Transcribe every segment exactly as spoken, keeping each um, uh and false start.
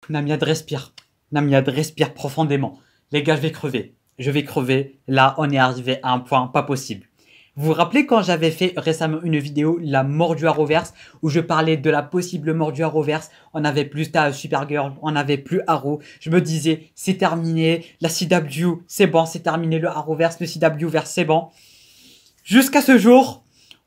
Namiad respire. Namiad respire profondément. Les gars, je vais crever. Je vais crever. Là, on est arrivé à un point pas possible. Vous vous rappelez quand j'avais fait récemment une vidéo, la mort du Arrowverse, où je parlais de la possible mort du Arrowverse. On n'avait plus ta Supergirl, on n'avait plus Arrow. Je me disais, c'est terminé. La C W, c'est bon, c'est terminé. Le Arrowverse, le C W verse, c'est bon. Jusqu'à ce jour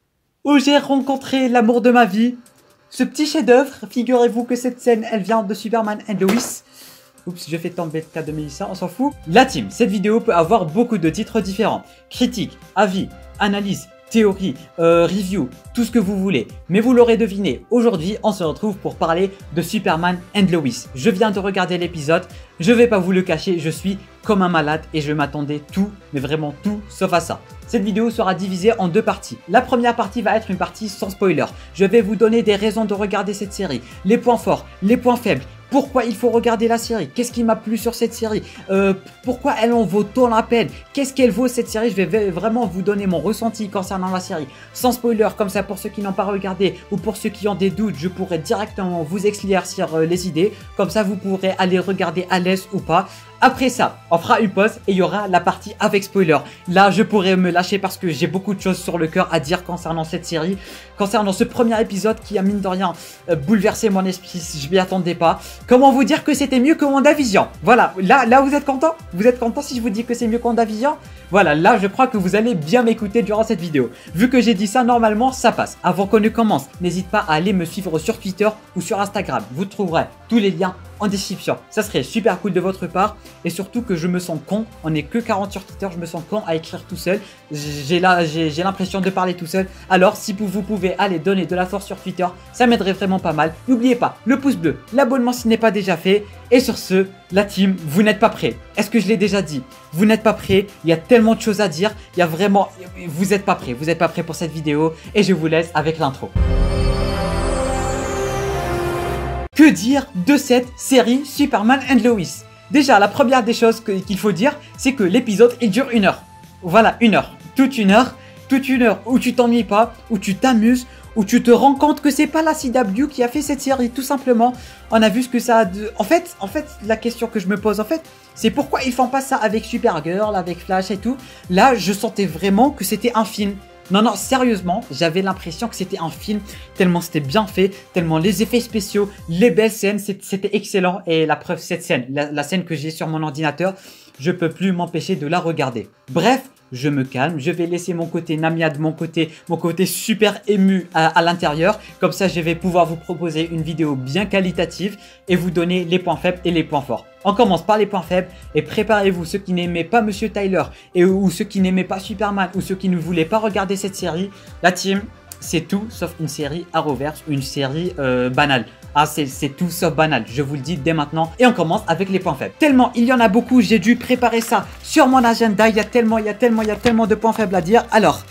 où j'ai rencontré l'amour de ma vie. Ce petit chef-d'œuvre, figurez-vous que cette scène, elle vient de Superman and Lois. Oups, je fais tomber le cas de Melissa, on s'en fout. La team, cette vidéo peut avoir beaucoup de titres différents. Critique, avis, analyse, théorie, euh, review, tout ce que vous voulez. Mais vous l'aurez deviné, aujourd'hui, on se retrouve pour parler de Superman and Lois. Je viens de regarder l'épisode, je vais pas vous le cacher, je suis comme un malade et je m'attendais tout, mais vraiment tout, sauf à ça. Cette vidéo sera divisée en deux parties. La première partie va être une partie sans spoiler. Je vais vous donner des raisons de regarder cette série, les points forts, les points faibles, pourquoi il faut regarder la série, qu'est-ce qui m'a plu sur cette série, euh, pourquoi elle en vaut tant la peine, qu'est-ce qu'elle vaut cette série. Je vais vraiment vous donner mon ressenti concernant la série, sans spoiler, comme ça pour ceux qui n'ont pas regardé ou pour ceux qui ont des doutes, je pourrai directement vous éclaircir euh, les idées, comme ça vous pourrez aller regarder à l'aise ou pas. Après ça, on fera une pause et il y aura la partie avec spoiler. Là, je pourrais me lâcher parce que j'ai beaucoup de choses sur le cœur à dire concernant cette série. Concernant ce premier épisode qui a mine de rien euh, bouleversé mon esprit, je m'y attendais pas. Comment vous dire que c'était mieux que WandaVision? Voilà, là, là vous êtes content? Vous êtes content si je vous dis que c'est mieux que WandaVision? Voilà, là je crois que vous allez bien m'écouter durant cette vidéo. Vu que j'ai dit ça, normalement ça passe. Avant qu'on ne commence, n'hésite pas à aller me suivre sur Twitter ou sur Instagram. Vous trouverez tous les liens en description. Ça serait super cool de votre part. Et surtout que je me sens con. On n'est que quarante sur Twitter, je me sens con à écrire tout seul. J'ai l'impression de parler tout seul. Alors si vous pouvez aller donner de la force sur Twitter, ça m'aiderait vraiment pas mal. N'oubliez pas le pouce bleu, l'abonnement si ce n'est pas déjà fait. Et sur ce, la team, vous n'êtes pas prêts. Est-ce que je l'ai déjà dit? Vous n'êtes pas prêts. Il y a tellement de choses à dire. Il y a vraiment... Vous n'êtes pas prêts. Vous n'êtes pas prêts pour cette vidéo. Et je vous laisse avec l'intro. Que dire de cette série Superman and Lois? Déjà, la première des choses qu'il faut dire, c'est que l'épisode, il dure une heure. Voilà, une heure. Toute une heure. Toute une heure où tu t'ennuies pas, où tu t'amuses, où tu te rends compte que c'est pas la C W qui a fait cette série, tout simplement. On a vu ce que ça a de... En fait, en fait, la question que je me pose, en fait, c'est pourquoi ils font pas ça avec Supergirl, avec Flash et tout. Là, je sentais vraiment que c'était un film. Non, non, sérieusement, j'avais l'impression que c'était un film, tellement c'était bien fait, tellement les effets spéciaux, les belles scènes, c'était excellent. Et la preuve, cette scène, la, la scène que j'ai sur mon ordinateur, je peux plus m'empêcher de la regarder. Bref, je me calme, je vais laisser mon côté Namiad, mon côté, mon côté super ému à, à l'intérieur. Comme ça, je vais pouvoir vous proposer une vidéo bien qualitative et vous donner les points faibles et les points forts. On commence par les points faibles et préparez-vous, ceux qui n'aimaient pas Monsieur Tyler et ou ceux qui n'aimaient pas Superman ou ceux qui ne voulaient pas regarder cette série. La team, c'est tout sauf une série Arrowverse ou une série euh, banale. Ah, c'est tout sauf banal, je vous le dis dès maintenant. Et on commence avec les points faibles. Tellement il y en a beaucoup, j'ai dû préparer ça sur mon agenda. Il y a tellement, il y a tellement, il y a tellement de points faibles à dire. Alors,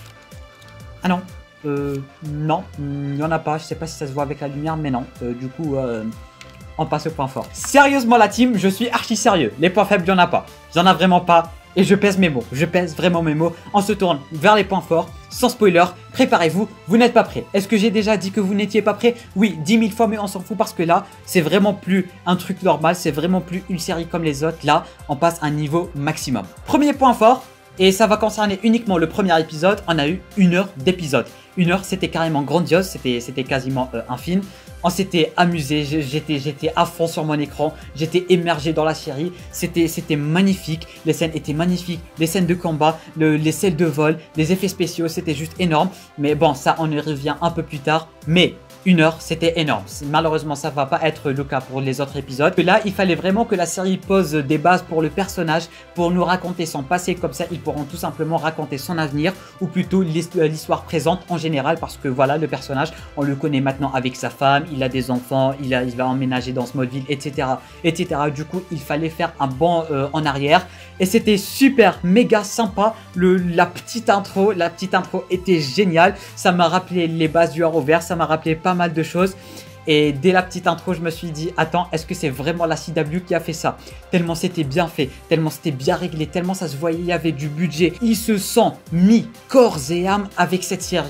ah non, euh, non, il n'y en a pas. Je sais pas si ça se voit avec la lumière, mais non. Euh, du coup, euh, on passe au point fort. Sérieusement la team, je suis archi sérieux. Les points faibles, il n'y en a pas. Il n'y en a vraiment pas. Et je pèse mes mots, je pèse vraiment mes mots. On se tourne vers les points forts, sans spoiler, préparez-vous, vous n'êtes pas prêts. Est-ce que j'ai déjà dit que vous n'étiez pas prêts? Oui, dix mille fois, mais on s'en fout parce que là, c'est vraiment plus un truc normal, c'est vraiment plus une série comme les autres. Là, on passe à un niveau maximum. Premier point fort, et ça va concerner uniquement le premier épisode, on a eu une heure d'épisode. Une heure, c'était carrément grandiose, c'était quasiment euh, un film. On s'était amusé, j'étais j'étais à fond sur mon écran, j'étais immergé dans la série, c'était c'était magnifique, les scènes étaient magnifiques, les scènes de combat, le, les scènes de vol, les effets spéciaux, c'était juste énorme. Mais bon, ça on y revient un peu plus tard, mais une heure, c'était énorme. Malheureusement, ça va pas être le cas pour les autres épisodes. Là, il fallait vraiment que la série pose des bases pour le personnage, pour nous raconter son passé. Comme ça, ils pourront tout simplement raconter son avenir, ou plutôt l'histoire présente en général, parce que voilà, le personnage, on le connaît maintenant avec sa femme, il a des enfants, il, a, il va emménager dans Smallville, et cetera, et cetera. Du coup, il fallait faire un bond euh, en arrière, et c'était super, méga sympa. Le, la petite intro, la petite intro était géniale. Ça m'a rappelé les bases du Arrowverse, ça m'a rappelé pas mal de choses. Et dès la petite intro, je me suis dit, attends, est-ce que c'est vraiment la C W qui a fait ça? Tellement c'était bien fait, tellement c'était bien réglé, tellement ça se voyait, il y avait du budget. Ils se sont mis corps et âme avec cette série.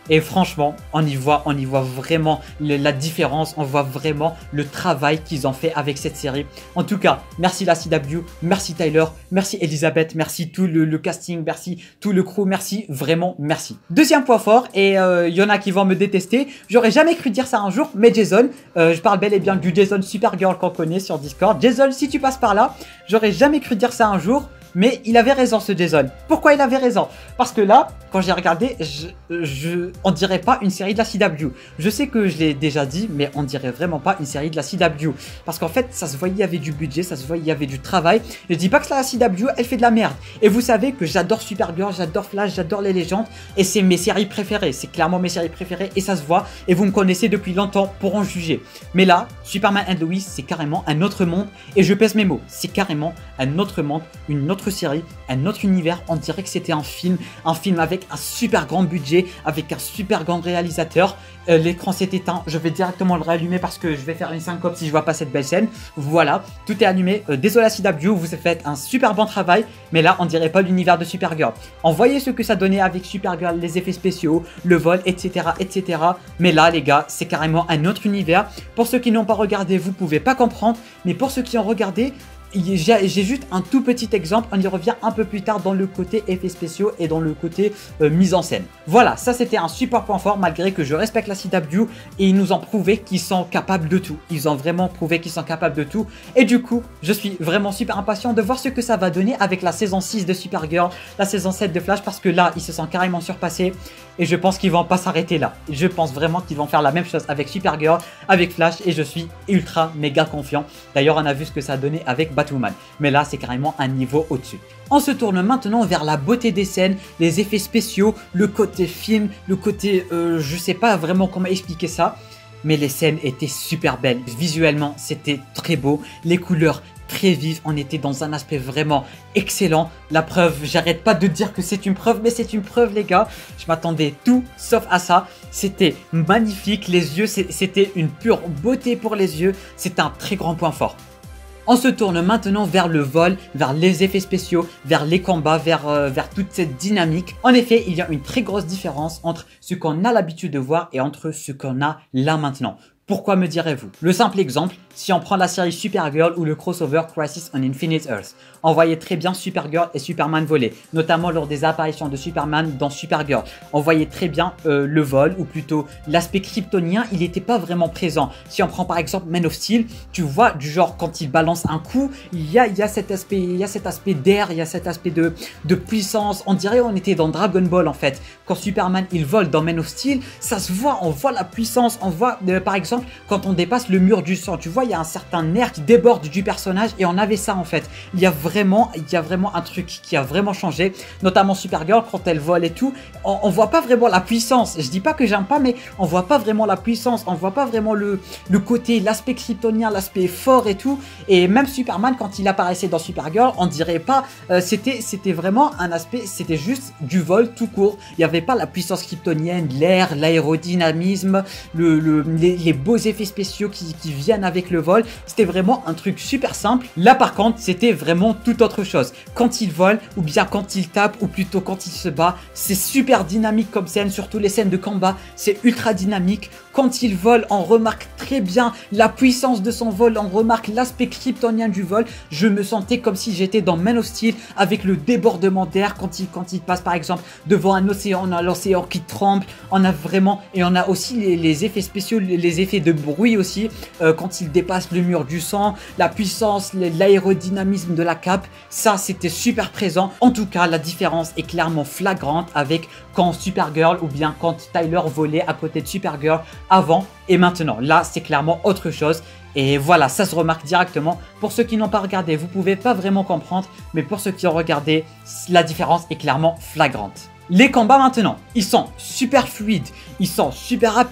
Et franchement, on y voit, on y voit vraiment le, la différence, on voit vraiment le travail qu'ils ont fait avec cette série. En tout cas, merci la C W, merci Tyler, merci Elisabeth, merci tout le, le casting, merci tout le crew, merci, vraiment merci. Deuxième point fort, et il euh, y en a qui vont me détester, j'aurais jamais cru dire ça un jour, mais Jason, euh, je parle bel et bien du Jason Supergirl qu'on connaît sur Discord. Jason, si tu passes par là, j'aurais jamais cru dire ça un jour. Mais il avait raison ce Jason. Pourquoi il avait raison? Parce que là, quand j'ai regardé, je, je, on dirait pas une série de la C W. Je sais que je l'ai déjà dit, mais on dirait vraiment pas une série de la C W. Parce qu'en fait, ça se voyait, il y avait du budget, ça se voyait, il y avait du travail. Je dis pas que la C W, elle fait de la merde. Et vous savez que j'adore Supergirl, j'adore Flash, j'adore les légendes. Et c'est mes séries préférées. C'est clairement mes séries préférées et ça se voit. Et vous me connaissez depuis longtemps pour en juger. Mais là, Superman and Lois, c'est carrément un autre monde. Et je pèse mes mots. C'est carrément un autre monde, une autre série, un autre univers. On dirait que c'était un film, un film avec un super grand budget, avec un super grand réalisateur. Euh, L'écran s'est éteint, je vais directement le rallumer parce que je vais faire une syncope si je vois pas cette belle scène. Voilà, tout est allumé. Euh, désolé à C W, vous avez fait un super bon travail, mais là on dirait pas l'univers de Supergirl. On voyait ce que ça donnait avec Supergirl, les effets spéciaux, le vol, et cetera, et cetera. Mais là les gars, c'est carrément un autre univers. Pour ceux qui n'ont pas regardé, vous pouvez pas comprendre, mais pour ceux qui ont regardé, j'ai juste un tout petit exemple, on y revient un peu plus tard dans le côté effets spéciaux et dans le côté euh, mise en scène. Voilà, ça c'était un super point fort malgré que je respecte la C W et ils nous ont prouvé qu'ils sont capables de tout. Ils ont vraiment prouvé qu'ils sont capables de tout et du coup, je suis vraiment super impatient de voir ce que ça va donner avec la saison six de Supergirl, la saison sept de Flash parce que là, ils se sont carrément surpassés et je pense qu'ils vont pas s'arrêter là. Je pense vraiment qu'ils vont faire la même chose avec Supergirl, avec Flash et je suis ultra méga confiant. D'ailleurs, on a vu ce que ça a donné avec Batwoman. Mais là, c'est carrément un niveau au-dessus. On se tourne maintenant vers la beauté des scènes, les effets spéciaux, le côté film, le côté... Euh, je sais pas vraiment comment expliquer ça. Mais les scènes étaient super belles. Visuellement, c'était très beau. Les couleurs très vives. On était dans un aspect vraiment excellent. La preuve, j'arrête pas de dire que c'est une preuve, mais c'est une preuve les gars. Je m'attendais tout sauf à ça. C'était magnifique. Les yeux, c'était une pure beauté pour les yeux. C'est un très grand point fort. On se tourne maintenant vers le vol, vers les effets spéciaux, vers les combats, vers, euh, vers toute cette dynamique. En effet, il y a une très grosse différence entre ce qu'on a l'habitude de voir et entre ce qu'on a là maintenant. Pourquoi me direz-vous? Le simple exemple, si on prend la série Supergirl ou le crossover Crisis on Infinite Earths, on voyait très bien Supergirl et Superman voler, notamment lors des apparitions de Superman dans Supergirl. On voyait très bien euh, le vol, ou plutôt l'aspect kryptonien, il n'était pas vraiment présent. Si on prend par exemple Man of Steel, tu vois du genre quand il balance un coup, il y a, il y a cet aspect, il y a cet aspect d'air, il y a cet aspect de, de puissance. On dirait on était dans Dragon Ball en fait. Quand Superman il vole dans Man of Steel, ça se voit, on voit la puissance, on voit euh, par exemple quand on dépasse le mur du sang, tu vois, il y a un certain nerf qui déborde du personnage et on avait ça en fait. Il y a vraiment, il y a vraiment un truc qui a vraiment changé, notamment Supergirl quand elle vole et tout. On, on voit pas vraiment la puissance. Je dis pas que j'aime pas, mais on voit pas vraiment la puissance. On voit pas vraiment le, le côté, l'aspect kryptonien, l'aspect fort et tout. Et même Superman quand il apparaissait dans Supergirl, on dirait pas, euh, c'était, c'était vraiment un aspect, c'était juste du vol tout court. Il y avait pas la puissance kryptonienne, l'air, l'aérodynamisme, le, le, les, les beaux effets spéciaux qui, qui viennent avec le vol. C'était vraiment un truc super simple. Là par contre c'était vraiment tout autre chose. Quand il vole ou bien quand il tape ou plutôt quand il se bat, c'est super dynamique comme scène, surtout les scènes de combat, c'est ultra dynamique. Quand il vole, on remarque très bien la puissance de son vol, on remarque l'aspect kryptonien du vol. Je me sentais comme si j'étais dans Man of Steel avec le débordement d'air quand il, quand il passe par exemple devant un océan, on a l'océan qui tremble, on a vraiment, et on a aussi les, les effets spéciaux, les effets de bruit aussi, euh, quand il dépasse le mur du sang, la puissance, l'aérodynamisme de la cape, ça c'était super présent. En tout cas, la différence est clairement flagrante avec quand Supergirl ou bien quand Tyler volait à côté de Supergirl avant et maintenant. Là, c'est clairement autre chose. Et voilà, ça se remarque directement. Pour ceux qui n'ont pas regardé, vous pouvez pas vraiment comprendre, mais pour ceux qui ont regardé, la différence est clairement flagrante. Les combats maintenant, ils sont super fluides, ils sont super rapides,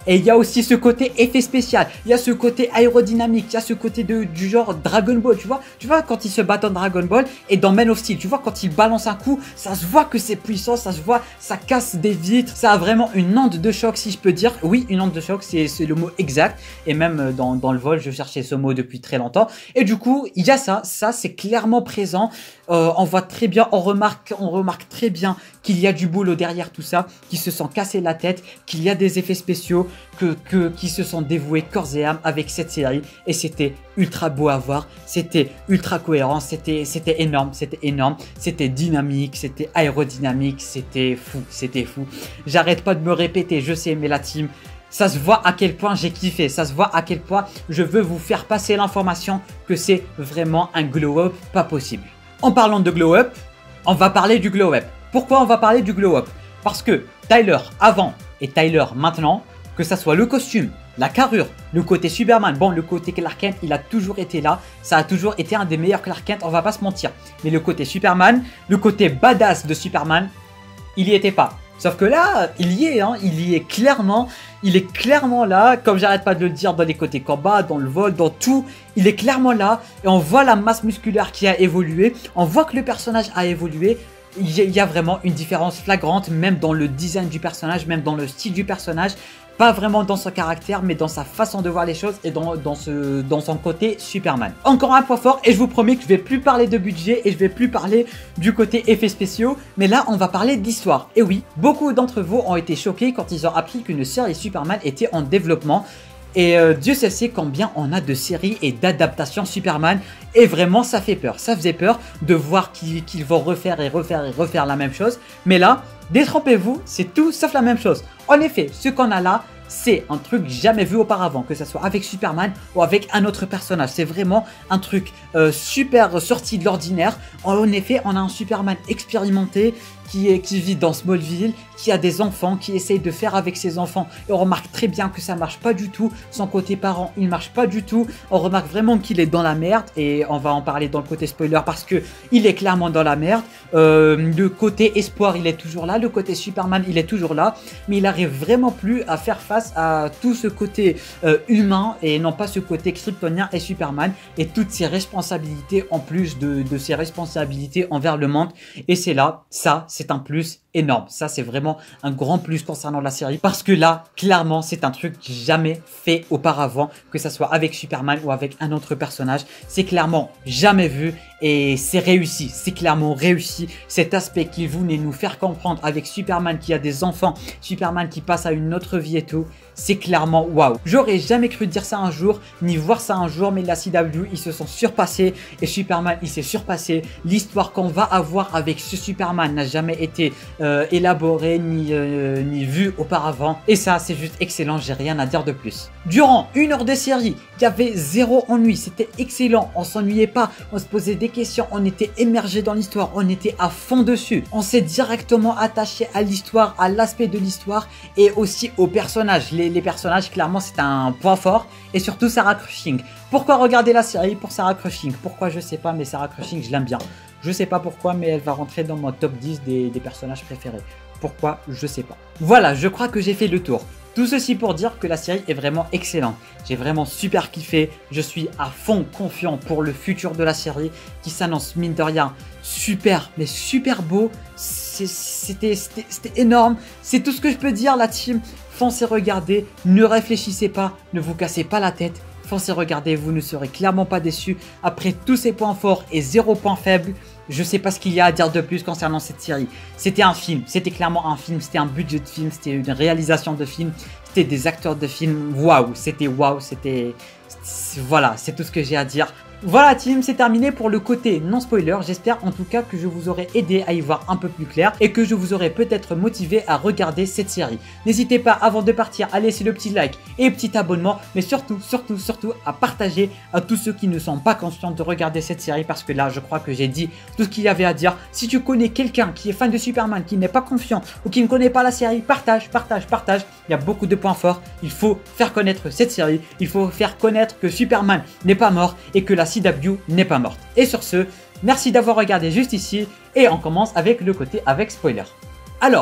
Et il y a aussi ce côté effet spécial, il y a ce côté aérodynamique, il y a ce côté de, du genre Dragon Ball, tu vois. Tu vois quand ils se battent en Dragon Ball et dans Man of Steel, tu vois quand ils balancent un coup, ça se voit que c'est puissant, ça se voit, ça casse des vitres, ça a vraiment une onde de choc si je peux dire. Oui, une onde de choc, c'est le mot exact. Et même dans, dans le vol, je cherchais ce mot depuis très longtemps. Et du coup, il y a ça, ça c'est clairement présent. Euh, on voit très bien, on remarque, on remarque très bien qu'il y a du boulot derrière tout ça, qui se sont cassés la tête, qu'il y a des effets spéciaux, que, que, qui se sont dévoués corps et âme avec cette série. Et c'était ultra beau à voir, c'était ultra cohérent, c'était c'était énorme, c'était énorme, c'était dynamique, c'était aérodynamique, c'était fou, c'était fou. J'arrête pas de me répéter, je sais, mais la team, ça se voit à quel point j'ai kiffé, ça se voit à quel point je veux vous faire passer l'information que c'est vraiment un glow-up pas possible. En parlant de glow-up, on va parler du glow-up. Pourquoi on va parler du glow-up? Parce que Tyler avant et Tyler maintenant, que ça soit le costume, la carrure, le côté Superman, bon le côté Clark Kent il a toujours été là, ça a toujours été un des meilleurs Clark Kent, on va pas se mentir. Mais le côté Superman, le côté badass de Superman, il y était pas. Sauf que là, il y est, hein, il y est clairement, il est clairement là, comme j'arrête pas de le dire dans les côtés combat, dans le vol, dans tout, il est clairement là et on voit la masse musculaire qui a évolué, on voit que le personnage a évolué. Il y a vraiment une différence flagrante, même dans le design du personnage, même dans le style du personnage. Pas vraiment dans son caractère, mais dans sa façon de voir les choses et dans, dans, ce, dans son côté Superman. Encore un point fort, et je vous promets que je vais plus parler de budget et je vais plus parler du côté effets spéciaux, mais là on va parler d'histoire. Et oui, beaucoup d'entre vous ont été choqués quand ils ont appris qu'une série Superman était en développement. Et euh, Dieu sait sait combien on a de séries et d'adaptations Superman. Et vraiment ça fait peur, ça faisait peur de voir qu'ils qu'ils vont refaire et refaire et refaire la même chose. Mais là, détrompez-vous, c'est tout sauf la même chose. En effet, ce qu'on a là, c'est un truc jamais vu auparavant, que ce soit avec Superman ou avec un autre personnage. C'est vraiment un truc euh, super sorti de l'ordinaire. En effet, on a un Superman expérimenté qui, est, qui vit dans Smallville, qui a des enfants, qui essaye de faire avec ses enfants. Et on remarque très bien que ça marche pas du tout. Son côté parent, il marche pas du tout. On remarque vraiment qu'il est dans la merde. Et on va en parler dans le côté spoiler parce que il est clairement dans la merde. Euh, le côté espoir, il est toujours là. Le côté Superman, il est toujours là. Mais il arrive vraiment plus à faire face à tout ce côté euh, humain et non pas ce côté kryptonien et Superman. Et toutes ses responsabilités en plus de, de ses responsabilités envers le monde. Et c'est là, ça, c'est un plus énorme. Ça, c'est vraiment un grand plus concernant la série parce que là, clairement, c'est un truc jamais fait auparavant, que ça soit avec Superman ou avec un autre personnage. C'est clairement jamais vu et c'est réussi. C'est clairement réussi. Cet aspect qu'il voulait nous faire comprendre avec Superman qui a des enfants, Superman qui passe à une autre vie et tout, c'est clairement waouh. J'aurais jamais cru dire ça un jour, ni voir ça un jour, mais la C W, ils se sont surpassés et Superman, il s'est surpassé. L'histoire qu'on va avoir avec ce Superman n'a jamais été euh, élaborée ni, euh, ni vue auparavant. Et ça, c'est juste excellent, j'ai rien à dire de plus. Durant une heure de série, il y avait zéro ennui, c'était excellent, on s'ennuyait pas, on se posait des questions, on était immergé dans l'histoire, on était à fond dessus. On s'est directement attaché à l'histoire, à l'aspect de l'histoire et aussi aux personnages. Les, les personnages, clairement, c'est un point fort. Et surtout Sarah Cushing. Pourquoi regarder la série pour Sarah Cushing? Pourquoi je sais pas, mais Sarah Cushing, je l'aime bien. Je sais pas pourquoi, mais elle va rentrer dans mon top dix des, des personnages préférés. Pourquoi? Je sais pas. Voilà, je crois que j'ai fait le tour. Tout ceci pour dire que la série est vraiment excellente. J'ai vraiment super kiffé. Je suis à fond confiant pour le futur de la série qui s'annonce mine de rien super, mais super beau. C'était énorme. C'est tout ce que je peux dire la team. Foncez regarder, ne réfléchissez pas, ne vous cassez pas la tête. Foncez regarder, vous ne serez clairement pas déçus. Après tous ces points forts et zéro point faible, je sais pas ce qu'il y a à dire de plus concernant cette série. C'était un film, c'était clairement un film, c'était un budget de film, c'était une réalisation de film, c'était des acteurs de film. Waouh, c'était waouh, c'était... Voilà, c'est tout ce que j'ai à dire. Voilà team, c'est terminé pour le côté non spoiler. J'espère en tout cas que je vous aurai aidé à y voir un peu plus clair et que je vous aurai peut-être motivé à regarder cette série. N'hésitez pas avant de partir à laisser le petit like et le petit abonnement, mais surtout, surtout, surtout à partager à tous ceux qui ne sont pas conscients de regarder cette série parce que là, je crois que j'ai dit tout ce qu'il y avait à dire. Si tu connais quelqu'un qui est fan de Superman, qui n'est pas confiant ou qui ne connaît pas la série, partage, partage, partage. Il y a beaucoup de points forts. Il faut faire connaître cette série. Il faut faire connaître que Superman n'est pas mort et que la C W n'est pas morte. Et sur ce, merci d'avoir regardé juste ici et on commence avec le côté avec spoiler. Alors,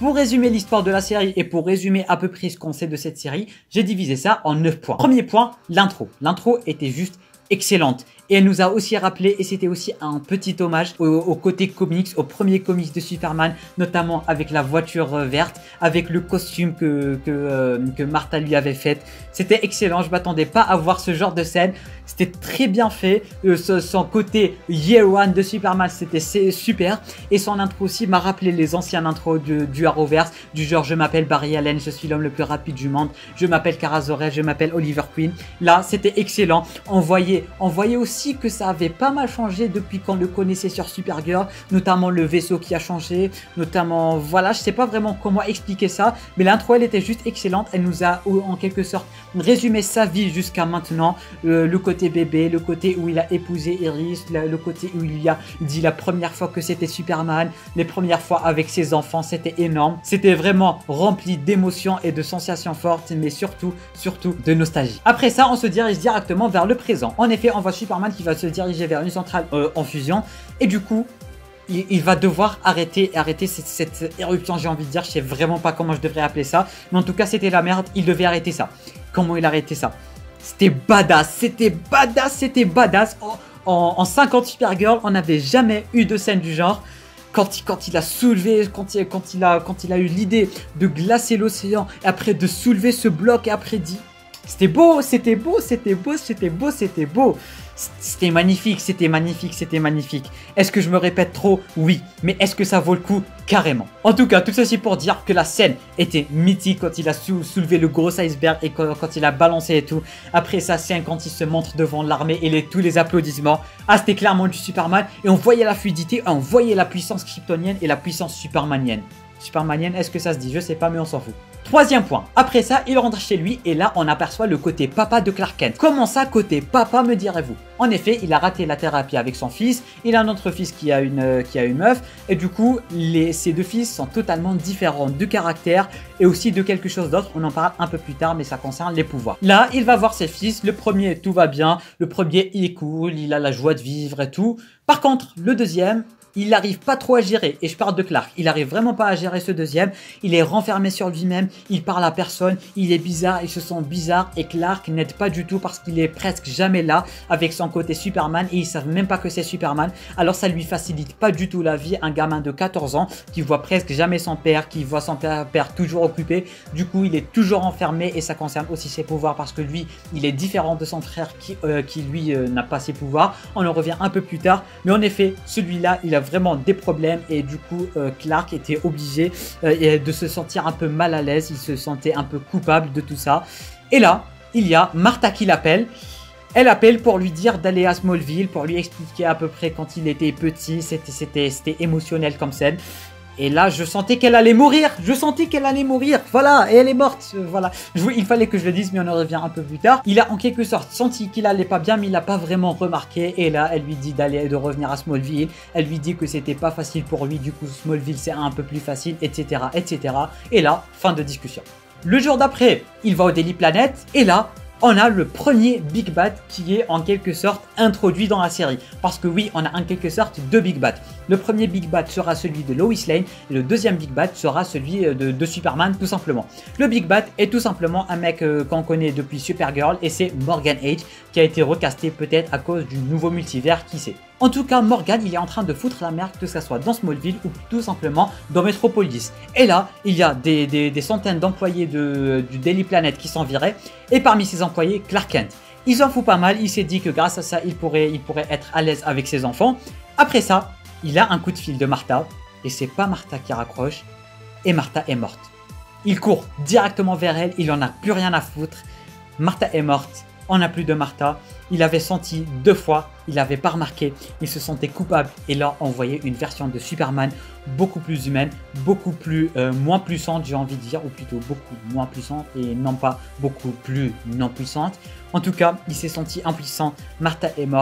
Pour résumer l'histoire de la série et pour résumer à peu près ce qu'on sait de cette série, j'ai divisé ça en neuf points. Premier point, l'intro. L'intro était juste excellente. Et elle nous a aussi rappelé, et c'était aussi un petit hommage au, au côté comics, au premier comics de Superman, notamment avec la voiture euh, verte, avec le costume que, que, euh, que Martha lui avait fait. C'était excellent, je m'attendais pas à voir ce genre de scène. C'était très bien fait. Euh, son côté Year One de Superman, c'était super. Et son intro aussi m'a rappelé les anciennes intros du, du Arrowverse, du genre je m'appelle Barry Allen, je suis l'homme le plus rapide du monde, je m'appelle Kara Zor-El, je m'appelle Oliver Queen. Là, c'était excellent. On voyait, on voyait aussi que ça avait pas mal changé depuis qu'on le connaissait sur Supergirl, notamment le vaisseau qui a changé, notamment, voilà, je sais pas vraiment comment expliquer ça, mais l'intro elle était juste excellente. Elle nous a en quelque sorte résumé sa vie jusqu'à maintenant, le, le côté bébé, le côté où il a épousé Iris, le, le côté où il lui a dit la première fois que c'était Superman, les premières fois avec ses enfants, c'était énorme, c'était vraiment rempli d'émotions et de sensations fortes, mais surtout, surtout de nostalgie. Après ça, on se dirige directement vers le présent. En effet, on voit Superman qui va se diriger vers une centrale euh, en fusion, et du coup il, il va devoir arrêter arrêter cette, cette éruption, j'ai envie de dire, je sais vraiment pas comment je devrais appeler ça, mais en tout cas c'était la merde, il devait arrêter ça. Comment il a arrêté ça? C'était badass, c'était badass, c'était badass. En, en, en cinquante Supergirl, on n'avait jamais eu de scène du genre. Quand il, quand il a soulevé, quand il, quand il a, quand il a eu l'idée de glacer l'océan, et après de soulever ce bloc, et après dit, c'était beau, c'était beau, c'était beau, c'était beau, c'était beau. C'était magnifique, c'était magnifique, c'était magnifique. Est-ce que je me répète trop? Oui. Mais est-ce que ça vaut le coup? Carrément. En tout cas, tout ceci pour dire que la scène était mythique quand il a sou soulevé le gros iceberg et quand, quand il a balancé et tout. Après sa scène, quand il se montre devant l'armée et les, tous les applaudissements. Ah, c'était clairement du Superman. Et on voyait la fluidité, on voyait la puissance kryptonienne et la puissance supermanienne. Supermanienne, est-ce que ça se dit? Je sais pas, mais on s'en fout. Troisième point. Après ça, il rentre chez lui et là, on aperçoit le côté papa de Clark Kent. Comment ça, côté papa, me direz-vous? En effet, il a raté la thérapie avec son fils. Il a un autre fils qui a une, euh, qui a une meuf. Et du coup, les, ces deux fils sont totalement différents de caractère et aussi de quelque chose d'autre. On en parle un peu plus tard, mais ça concerne les pouvoirs. Là, il va voir ses fils. Le premier, tout va bien. Le premier, il est cool. Il a la joie de vivre et tout. Par contre, le deuxième, il n'arrive pas trop à gérer, et je parle de Clark, il n'arrive vraiment pas à gérer ce deuxième, il est renfermé sur lui-même, il parle à personne, il est bizarre, il se sent bizarre, et Clark n'aide pas du tout parce qu'il est presque jamais là avec son côté Superman, et ils savent même pas que c'est Superman, alors ça lui facilite pas du tout la vie, un gamin de quatorze ans qui voit presque jamais son père, qui voit son père, père toujours occupé, du coup il est toujours enfermé, et ça concerne aussi ses pouvoirs parce que lui, il est différent de son frère qui, euh, qui lui euh, n'a pas ses pouvoirs, on en revient un peu plus tard, mais en effet, celui-là, il a vraiment des problèmes et du coup euh, Clark était obligé euh, de se sentir un peu mal à l'aise, il se sentait un peu coupable de tout ça. Et là, il y a Martha qui l'appelle. Elle appelle pour lui dire d'aller à Smallville, pour lui expliquer à peu près quand il était petit, c'était c'était c'était émotionnel comme scène. Et là, je sentais qu'elle allait mourir. Je sentais qu'elle allait mourir. Voilà, et elle est morte. Euh, voilà. Je, il fallait que je le dise, mais on en revient un peu plus tard. Il a en quelque sorte senti qu'il allait pas bien, mais il n'a pas vraiment remarqué. Et là, elle lui dit d'aller, de revenir à Smallville. Elle lui dit que c'était pas facile pour lui. Du coup, Smallville, c'est un peu plus facile, et cetera, et cetera. Et là, fin de discussion. Le jour d'après, il va au Daily Planet. Et là, on a le premier Big Bad qui est en quelque sorte introduit dans la série. Parce que oui, on a en quelque sorte deux Big Bad. Le premier Big Bad sera celui de Lois Lane et le deuxième Big Bad sera celui de, de Superman tout simplement. Le Big Bad est tout simplement un mec euh, qu'on connaît depuis Supergirl et c'est Morgan Age qui a été recasté peut-être à cause du nouveau multivers, qui sait. En tout cas, Morgan, il est en train de foutre la merde, que ce soit dans Smallville ou tout simplement dans Metropolis. Et là, il y a des, des, des centaines d'employés de, du Daily Planet qui s'en viraient. Et parmi ces employés, Clark Kent. Il s'en fout pas mal, il s'est dit que grâce à ça, il pourrait, il pourrait être à l'aise avec ses enfants. Après ça, il a un coup de fil de Martha. Et c'est pas Martha qui raccroche. Et Martha est morte. Il court directement vers elle, il en a plus rien à foutre. Martha est morte. On n'a plus de Martha. Il avait senti deux fois, il n'avait pas remarqué, il se sentait coupable. Et là, on voyait une version de Superman beaucoup plus humaine, beaucoup plus euh, moins puissante, j'ai envie de dire, ou plutôt beaucoup moins puissante et non pas beaucoup plus non puissante. En tout cas, il s'est senti impuissant. Martha est morte, tout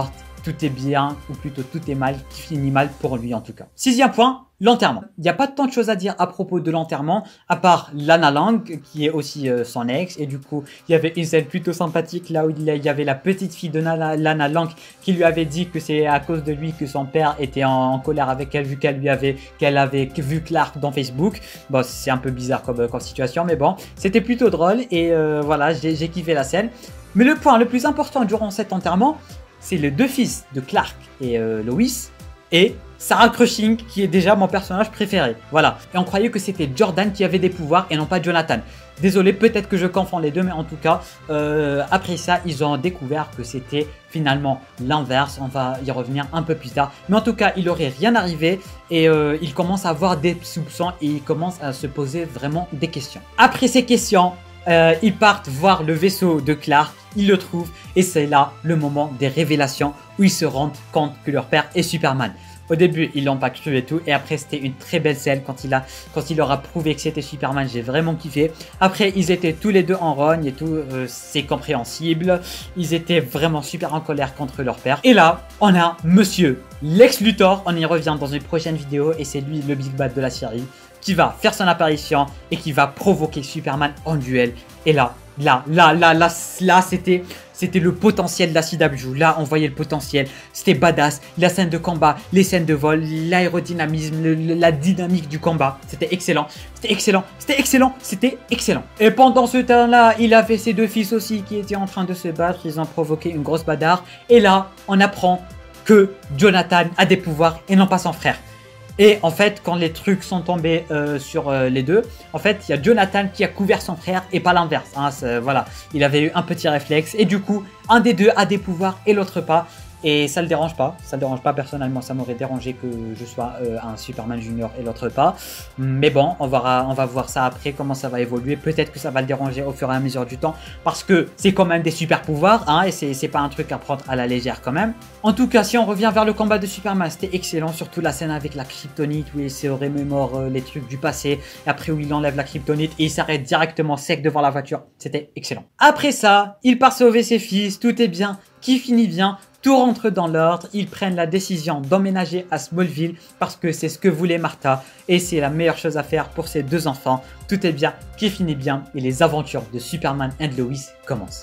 tout est bien, ou plutôt tout est mal, qui finit mal pour lui en tout cas. Sixième point, l'enterrement. Il n'y a pas tant de choses à dire à propos de l'enterrement, à part Lana Lang, qui est aussi euh, son ex, et du coup, il y avait une scène plutôt sympathique, là où il y avait la petite fille de Lana, Lana Lang, qui lui avait dit que c'est à cause de lui que son père était en, en colère avec elle, vu qu'elle lui avait, qu'elle avait vu Clark dans Facebook. Bon, c'est un peu bizarre comme, comme situation, mais bon, c'était plutôt drôle, et euh, voilà, j'ai kiffé la scène. Mais le point le plus important durant cet enterrement, c'est les deux fils de Clark et euh, Lois, et Sarah Cushing, qui est déjà mon personnage préféré. Voilà. Et on croyait que c'était Jordan qui avait des pouvoirs et non pas Jonathan. Désolé, peut-être que je confonds les deux, mais en tout cas, euh, après ça, ils ont découvert que c'était finalement l'inverse. On va y revenir un peu plus tard. Mais en tout cas, il n'aurait rien arrivé et euh, il commence à avoir des soupçons et il commence à se poser vraiment des questions. Après ces questions, euh, ils partent voir le vaisseau de Clark. Ils le trouvent et c'est là le moment des révélations où ils se rendent compte que leur père est Superman. Au début, ils l'ont pas cru et tout. Et après, c'était une très belle scène quand il, a, quand il leur a prouvé que c'était Superman. J'ai vraiment kiffé. Après, ils étaient tous les deux en rogne et tout. Euh, c'est compréhensible. Ils étaient vraiment super en colère contre leur père. Et là, on a Monsieur Lex Luthor. On y revient dans une prochaine vidéo. Et c'est lui le big bad de la série qui va faire son apparition et qui va provoquer Superman en duel. Et là, là, là, là, là, là, c'était... C'était le potentiel de la C W. Là, on voyait le potentiel. C'était badass. La scène de combat, les scènes de vol, l'aérodynamisme, le, le, la dynamique du combat. C'était excellent. C'était excellent. C'était excellent. C'était excellent. Et pendant ce temps-là, il avait ses deux fils aussi qui étaient en train de se battre. Ils ont provoqué une grosse bagarre. Et là, on apprend que Jonathan a des pouvoirs et non pas son frère. Et en fait, quand les trucs sont tombés euh, sur euh, les deux, en fait, il y a Jonathan qui a couvert son frère et pas l'inverse. Hein, voilà, il avait eu un petit réflexe et du coup, un des deux a des pouvoirs et l'autre pas. Et ça le dérange pas, ça le dérange pas personnellement, ça m'aurait dérangé que je sois euh, un Superman Junior et l'autre pas. Mais bon, on va, on va voir ça après, comment ça va évoluer. Peut-être que ça va le déranger au fur et à mesure du temps, parce que c'est quand même des super pouvoirs, hein, et c'est pas un truc à prendre à la légère quand même. En tout cas, si on revient vers le combat de Superman, c'était excellent, surtout la scène avec la kryptonite, où il se remémore euh, les trucs du passé, et après où il enlève la kryptonite, et il s'arrête directement sec devant la voiture. C'était excellent. Après ça, il part sauver ses fils, tout est bien, qui finit bien. Tout rentre dans l'ordre, ils prennent la décision d'emménager à Smallville parce que c'est ce que voulait Martha et c'est la meilleure chose à faire pour ses deux enfants. Tout est bien, qui finit bien et les aventures de Superman and Lois commencent.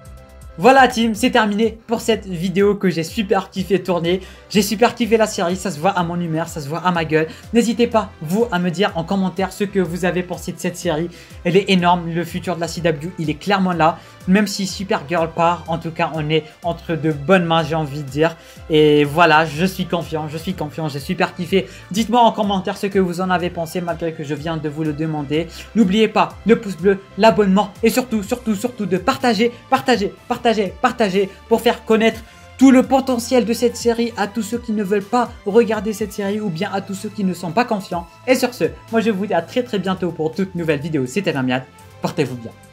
Voilà team, c'est terminé pour cette vidéo que j'ai super kiffé tourner. J'ai super kiffé la série, ça se voit à mon humeur, ça se voit à ma gueule. N'hésitez pas, vous, à me dire en commentaire ce que vous avez pensé de cette série. Elle est énorme, le futur de la C W, il est clairement là. Même si Supergirl part, en tout cas, on est entre de bonnes mains, j'ai envie de dire. Et voilà, je suis confiant, je suis confiant, j'ai super kiffé. Dites-moi en commentaire ce que vous en avez pensé, malgré que je viens de vous le demander. N'oubliez pas le pouce bleu, l'abonnement et surtout, surtout, surtout de partager, partager, partager, partager pour faire connaître tout le potentiel de cette série à tous ceux qui ne veulent pas regarder cette série ou bien à tous ceux qui ne sont pas confiants. Et sur ce, moi je vous dis à très très bientôt pour toute nouvelle vidéo. C'était Damian, portez-vous bien.